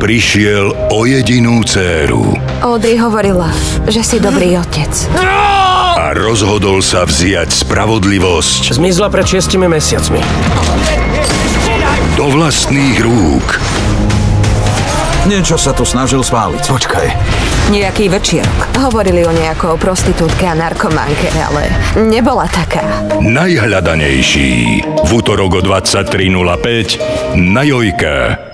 prišiel o jedinú dcéru. Audrey hovorila, že si dobrý otec. A rozhodol sa vziať spravodlivosť Zmizla pred 6 mesiacmi. do vlastných rúk. Niečo sa tu snažil spáliť. Počkaj. Nejaký večierok. Hovorili o nejakou prostitútke a narkománke, ale nebola taká. Najhľadanejší v utorok o 23:05 na Jojke.